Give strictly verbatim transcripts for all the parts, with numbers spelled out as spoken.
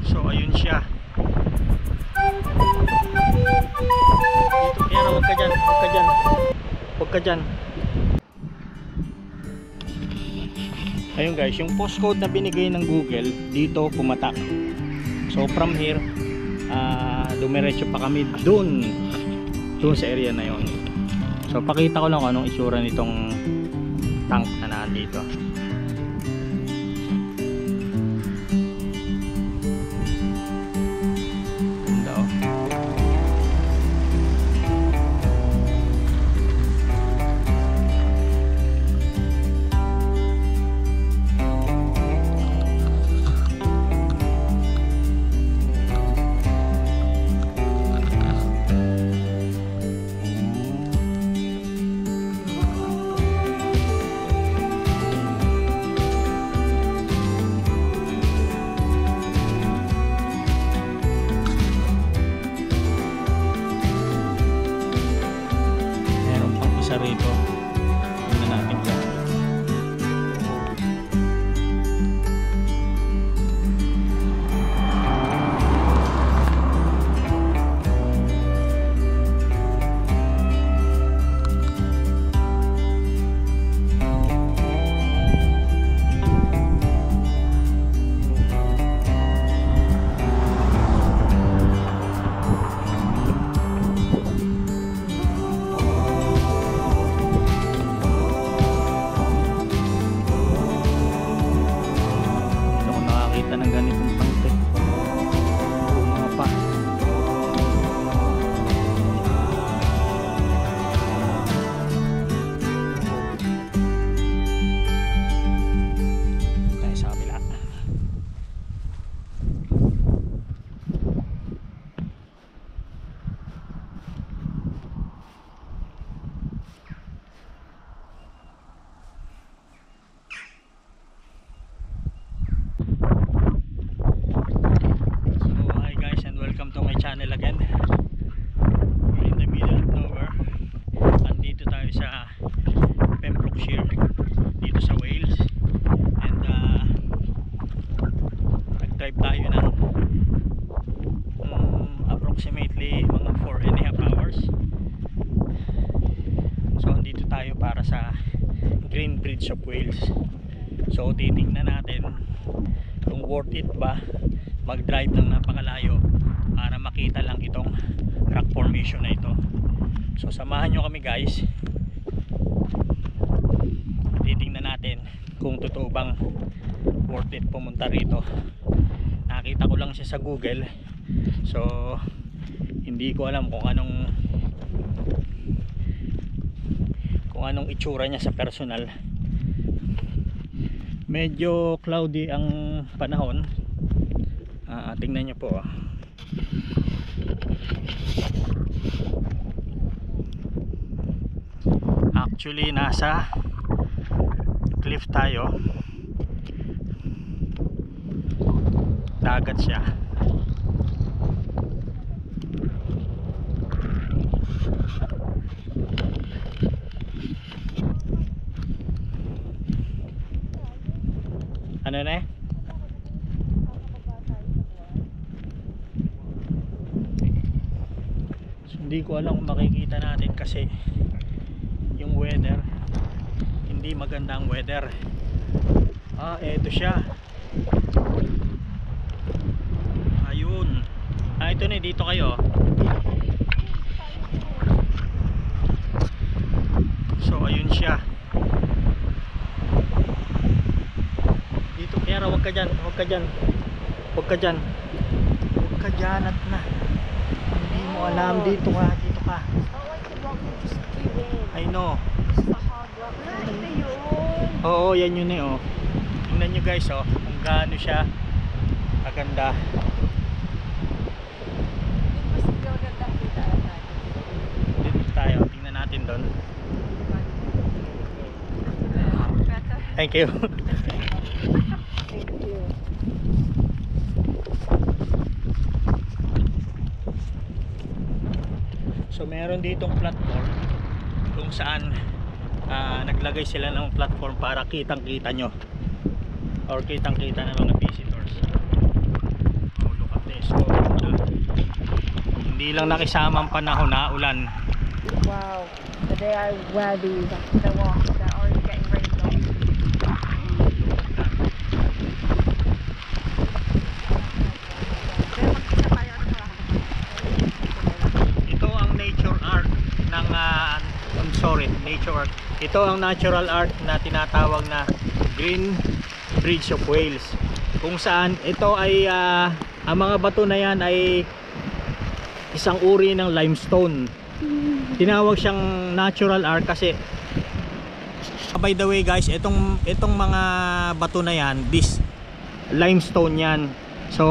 So ayun siya. Dito, kaya huwag ka dyan, huwag ka dyan, huwag ka dyan. Ayun guys, yung postcode na binigay ng Google dito pumatak. So from here uh, dumiretso pa kami dun dun sa area na yon. So pakita ko lang kung anong itsura nitong tank na nandito. Rito tingnan natin dyan. Ng ganitong pangte mga pa tayo sa kabila. Welcome to my channel again. We're in the middle of nowhere. Andito tayo sa Pembrokeshire, dito sa Wales. And uh, nag-drive tayo ng um, approximately mga four and a half hours. So andito tayo para sa Green Bridge of Wales. So titingnan natin kung worth it ba mag-drive ng napakalayo para makita lang itong rock formation na ito. So samahan nyo kami guys, titingnan natin kung totoo bang worth it pumunta rito. Nakita ko lang siya sa Google, so hindi ko alam kung anong kung anong itsura niya sa personal. Medyo cloudy ang panahon. Uh, tingnan nyo po. Actually nasa cliff tayo, dagat siya. Ano na eh? So, hindi ko alam kung makikita natin kasi yung weather, hindi maganda ang weather. Ah, eto siya. Ayun. Ah, ito na, dito kayo. So, ayun siya. Dito, kaya huwag ka dyan, huwag ka dyan. Huwag ka dyan. Huwag ka dyan at na. Hindi mo alam, dito ka, dito ka. I know. Oo, yan yun eh oh. Tingnan nyo guys oh, kung gaano siya kaganda. Dito tayo, tingnan natin doon. Thank you. So meron ditong platform kung saan uh, naglagay sila ng platform para kitang kita nyo or kitang kita ng mga visitors. Oh, look. Hindi lang nakisama ang panahon na ulan. Wow. The day I wear these, they're what? They're already getting rained on. Ito ang nature art ng uh, I'm sorry, nature art. Ito ang natural art na tinatawag na Green Bridge of Wales. Kung saan ito ay uh, ang mga bato na yan ay isang uri ng limestone. Tinawag siyang natural art kasi by the way guys, itong itong mga bato na yan, this limestone yan. So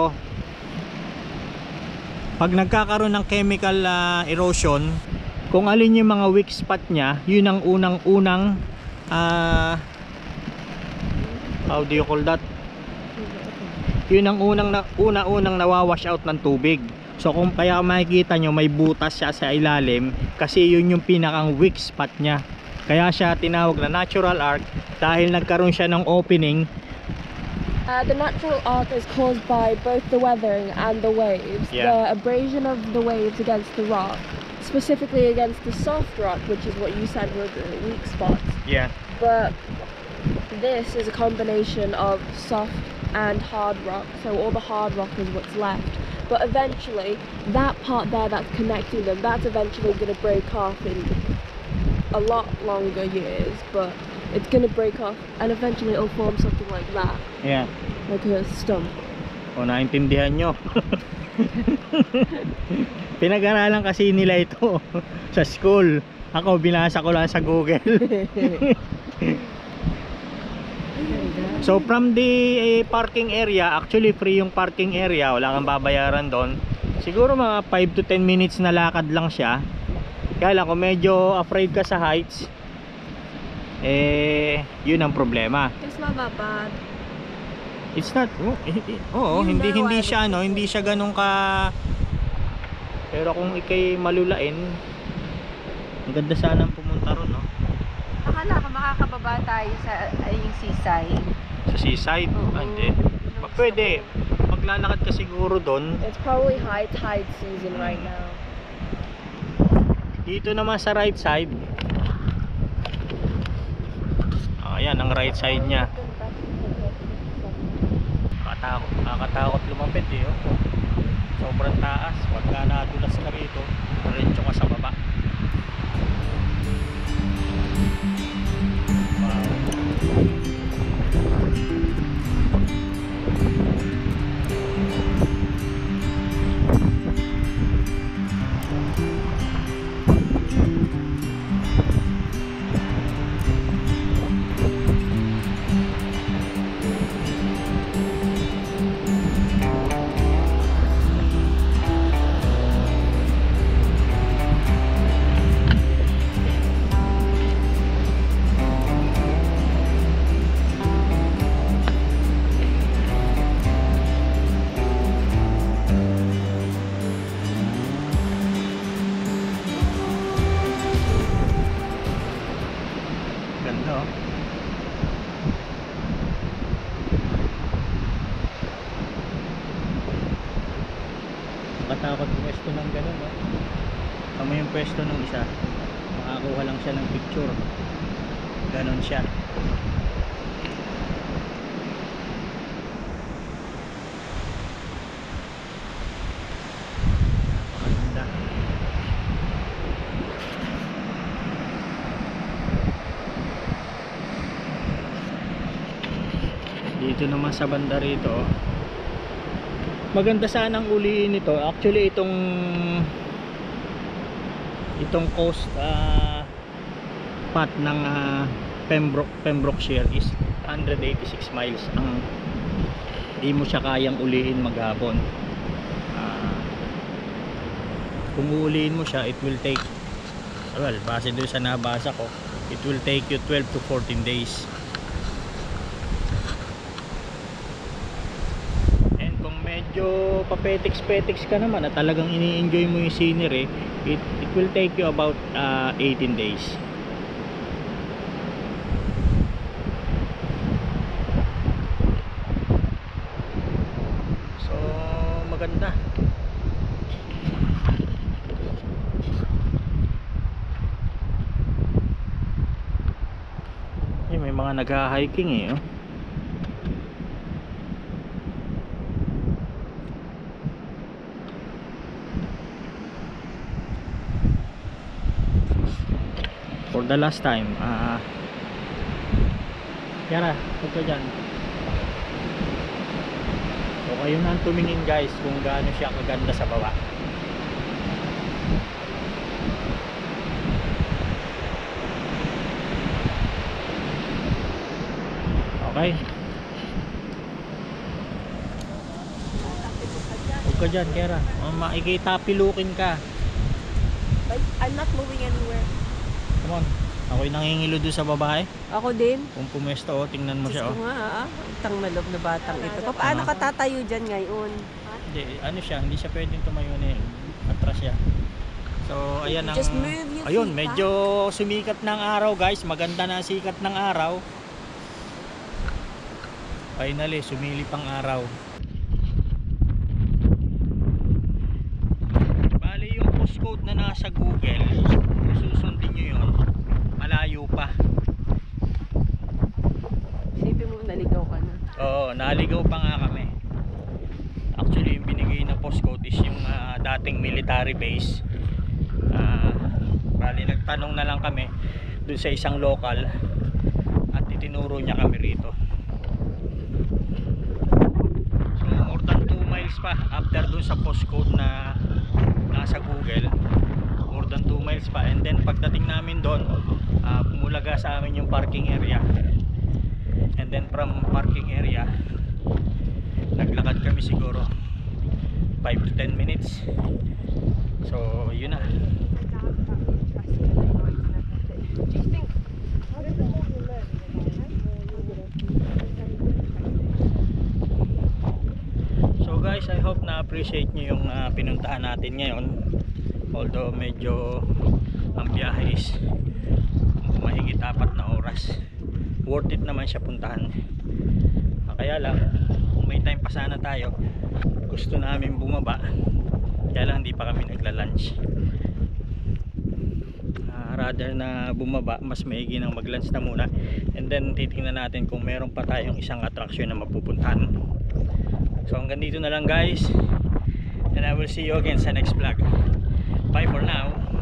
pag nagkakaroon ng chemical uh, erosion, kung alin yung mga weak spot niya, yun ang unang-unang uh, how do you call that? Yun ang unang na, una-unang nawawash out ng tubig. So kung kaya makikita nyo may butas siya sa ilalim, kasi yun yung pinakang weak spot niya. Kaya siya tinawag na natural arc dahil nagkaroon siya ng opening. Uh, the natural arc is caused by both the weathering and the waves. Yeah. The abrasion of the waves against the rock, specifically against the soft rock, which is what you said were the weak spots. Yeah. But this is a combination of soft and hard rock, so all the hard rock is what's left. But eventually, that part there that's connecting them, that's eventually going to break off in a lot longer years, but it's going to break off and eventually it'll form something like that. Yeah. Like a stump. O naintindihan nyo. Pinag-aralan kasi nila ito sa school. Ako binasa ko lang sa Google. So from the eh, parking area, actually free yung parking area, wala kang babayaran doon. Siguro mga five to ten minutes na lakad lang siya. Kaya lang kung medyo afraid ka sa heights, eh yun ang problema. It's not that bad. It's not, oh, eh, eh, oo, You hindi know hindi I siya was no, hindi siya ganun ka. Pero kung ikay malulain, maganda sana pumunta ron, no? Akala ko makakababa tayo sa ay, yung seaside. Sa seaside, Oo. ah, hindi. Pa- Pwede, maglalakad ka siguro doon. It's probably high tide season right now. Dito naman sa right side. Ah, ayan ang right side niya. Katakot, nakakatakot lumapit eh, oh. Sobrang taas. Pagka nadulas ka rito, diretso ka sa baba. Ganda, oh. Nakatakot pwesto ng ganun, no? Kamo yung pwesto ng isa, makakuha lang siya ng picture. Ganon siya. Napakaganda. Dito naman sa banda rito, maganda sanang uliin ito. Actually itong itong coast uh, path ng uh, Pembroke, Pembrokeshire is one hundred eighty-six miles. Ang hindi mo siya kayang uliin maghapon. Uh, kung uuliin mo siya, it will take, well, base doon sa nabasa ko, it will take you twelve to fourteen days. Medyo papetiks-petiks ka naman at talagang ini-enjoy mo yung scenery, it, it will take you about uh, eighteen days. So maganda. nagha-hiking eh. Oh. For the last time, ah, uh, Yara, huwag ka dyan. So kayo na ang tumingin guys kung gaano siya kaganda sa baba. Okay. Huwag ka dyan, Kera. Oh, makikita, pilukin ka. I'm not moving anywhere. Come on. Ako'y nangingilo doon sa babae. Ako din. Kung pumesto, oh, tingnan mo siya. Diyos ko Oh. nga, ah. Ang malob na batang ito. Pa- Paano ka tatayo dyan ngayon? Hindi, ano siya, hindi siya pwedeng tumayo na eh. Atras siya. So, ayan ang... Just move your Ayun, feet medyo sumikat ng araw guys. Maganda na sikat ng araw. Finally, sumilip ang araw. Bali yung postcode na nasa Google, kung susundin nyo yun, malayo pa. Isipin mo, naligaw ka na. Oo, naligaw pa nga kami. Actually, yung binigay na postcode is yung uh, dating military base. Uh, bali, nagtanong na lang kami dun sa isang local at itinuro niya kami rito. So, more than two miles pa after dun sa postcode na nasa Google. More than two miles pa. And then, pagdating namin doon, uh, pumulaga sa amin yung parking area. And then from parking area, naglakad kami siguro five to ten minutes. So yun na. So guys, I hope na appreciate nyo yung uh, pinuntahan natin ngayon. Although medyo ang biyahe is mahigit apat na oras, worth it naman siya puntahan. Kaya lang, kung may time pa sana tayo, gusto namin bumaba, kaya lang hindi pa kami nagla-lunch. Uh, rather na bumaba, mas maigi nang mag-lunch na muna, and then titingnan natin kung meron pa tayong isang attraction na mapupuntahan. So hanggang dito na lang guys, and I will see you again sa next vlog. Bye for now.